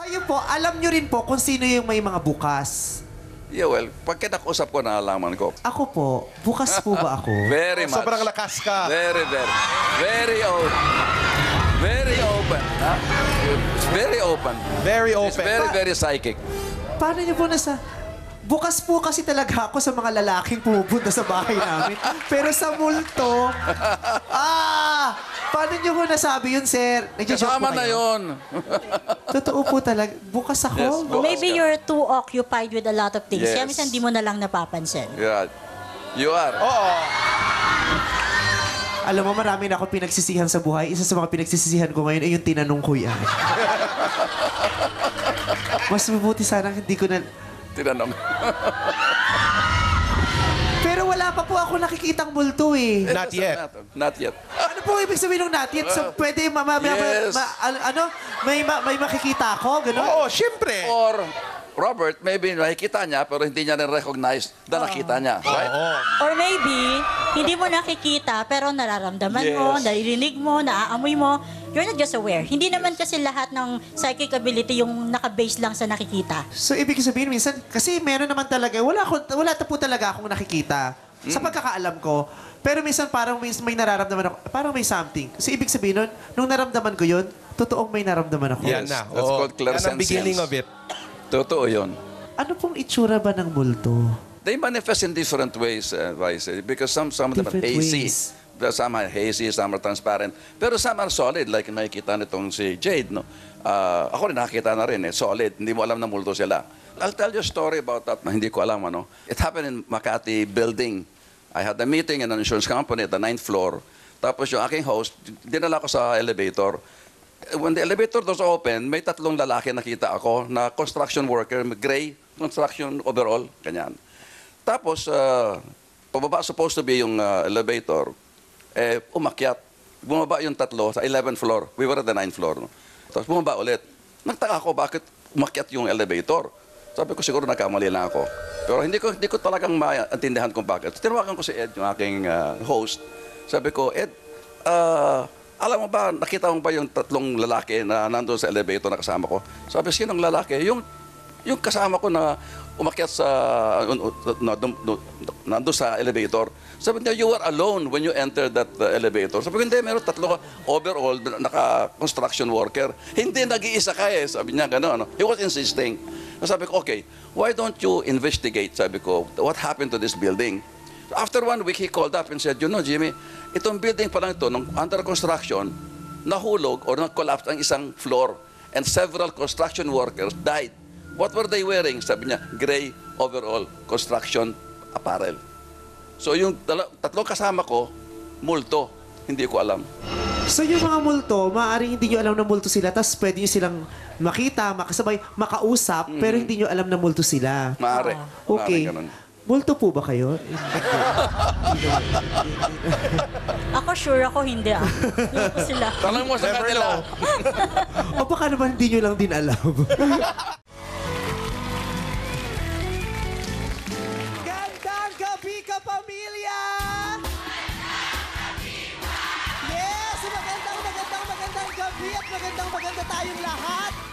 Kayo po, alam nyo rin po kung sino yung may mga bukas. Yeah, well, pag kinakusap ko, naalalaman ko. Ako po, bukas po ba ako? Very much. Sobrang lakas ka. Very open. Very open. Huh? It's very open. Very It's open. very psychic. Paano nyo po nasa... Bukas po kasi talaga ako sa mga lalaking pumupunta sa bahay namin. Pero sa multo... Paano nyo po nasabi yun, sir? Nagjo-joke Kasama po na kayo? yun. Totoo po talaga. Bukas ako? Yes, bukas. Maybe you're too occupied with a lot of things. Kaya Yes. minsan di mo na lang napapansin. Yeah. You are. Oo. Alam mo, marami na ako pinagsisihan sa buhay. Isa sa mga pinagsisisihan ko ngayon ay yung tinanong ko yan. Mas mabuti sana hindi ko na... Tinanong. Pero wala pa po ako nakikitang multo eh. Not yet. Not yet. Ano po ibig sabihin ng not yet? So, pwede Yes. may makikita ako? Ganun? Oo, syempre. Or, Robert, maybe nakikita niya, pero hindi niya rin recognize na nakita niya. Right? Oo. Or maybe, hindi mo nakikita, pero nararamdaman mo, Yes. naririnig mo, naaamoy mo. You're not just aware. Hindi naman kasi lahat ng psychic ability yung nakabase lang sa nakikita. So, ibig sabihin, minsan, kasi meron naman talaga, wala po talaga akong nakikita sa pagkakaalam ko. Pero minsan parang may nararamdaman ako, parang may something. So, ibig sabihin nun, nung naramdaman ko yun, totoong may naramdaman ako. Yan Yes, na. that's Oo. called clairsentience. Yan ang beginning of it. Totoo yun. Ano pong itsura ba ng multo? They manifest in different ways, Vice, because some of them are Different hazy. ways. Some are hazy, some are transparent. Pero some are solid, like nakikita nitong si Jade, no? Ako rin nakakita na rin, solid. Hindi mo alam na multo sila. I'll tell you a story about that na hindi ko alam, ano? It happened in Makati building. I had a meeting in an insurance company at the 9th floor. Tapos yung aking host, dinala ko sa elevator. When the elevator doors open, may 3 lalaki nakita ako na construction worker, gray, construction overall, ganyan. Tapos, pababa supposed to be yung elevator, umakyat. Bumaba yung 3 sa 11th floor. We were at the 9th floor. No? Tapos bumaba ulit. Nagtaka ako bakit umakyat yung elevator. Sabi ko siguro nagkamali lang ako. Pero hindi ko talagang maintindihan kung bakit. Tinawagan ko si Ed, yung aking host. Sabi ko, Ed, alam mo ba, nakita mo ba yung 3 lalaki na nandun sa elevator na kasama ko? Sabi, sinong lalaki? Yung kasama ko na umakyat sa, nandun sa elevator. Sabi niya, you were alone when you entered that elevator. Sabi ko, hindi, meron 3 overall, naka-construction worker. Hindi, nag-iisa ka eh. Sabi niya, gano'n. Ano? He was insisting. Sabi ko, okay, why don't you investigate, sabi ko, what happened to this building? After 1 week, he called up and said, you know, Jimmy, itong building pa lang ito, nung under construction, nahulog or nag-collapse ang isang floor and several construction workers died. What were they wearing? Sabi niya, gray overall construction apparel. So yung 3 kasama ko, multo. Hindi ko alam. So, yung mga multo, maaaring hindi nyo alam na multo sila, tapos pwede nyo silang makita, makasabay, makausap, pero hindi nyo alam na multo sila. Maaari. Okay. Maaari ganun. Multo po ba kayo? Ako sure ako hindi Hindi ko sila. Tanong mo sa Never kanila. know. O baka naman hindi nyo lang din alam. Gandang gabi ka, pamilya! Yes! Magandang gabi at maganda tayong lahat!